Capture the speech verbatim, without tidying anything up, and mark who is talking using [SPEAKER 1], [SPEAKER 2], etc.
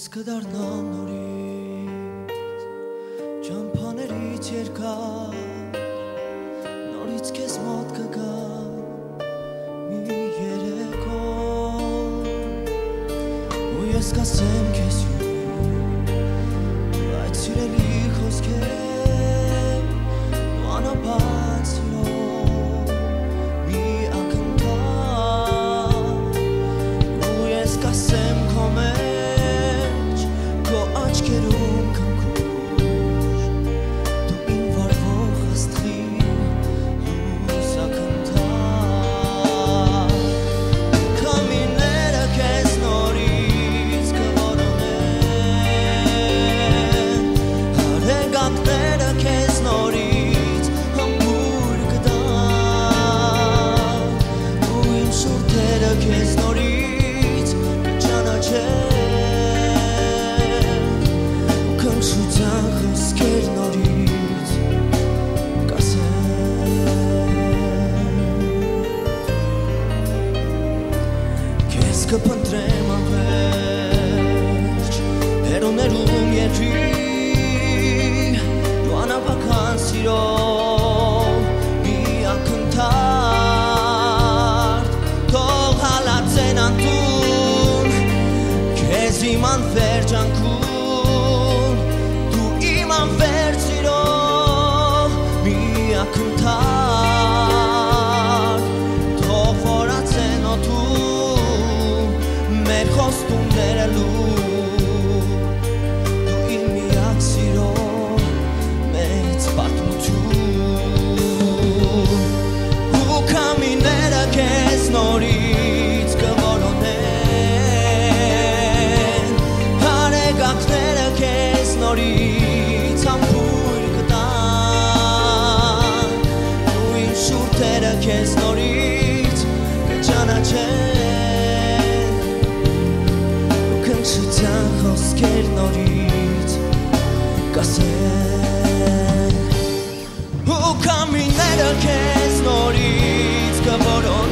[SPEAKER 1] կդառնամ նորից ճամփաներից երկար նորից քեզ մոտ կգամ մի երեկո ու ես կասեմ քեզ այդ սիրելի խոսքեր ու անապատ սիրո մի ակնթար ու ես կասեմ քո մեջ քո աչքերում քնքուշ դու իմ վարվող աստղի լույս ակնթար քամիները քեզ նորից կորոնեն հարեգակները քեզ նորից համբույր կտան ու իմ շուրթերը քեզ նորից կճանաչեն Շուտյան խոսքեր նորից կասեմ Քեզ կփնտրեմ անվերջ հերոներում երկրի դու անավական սիրո մի ակնթարթ թող հալածեն անտուն քեզ իմ անվեր ջանքում Անվերջ սիրո մի ակնթար թող որացեն օդում մեր խոստումները լուր դու իմ միակ սիրո մեծ պատմություն ու քամիները քեզ նորից կորոնեն հարեգակները քեզ նորից Քեզ նորից կճանաչեն ու քնքշության խոսքեր նորից կասեն ու քամիները քեզ նորից կորոնեն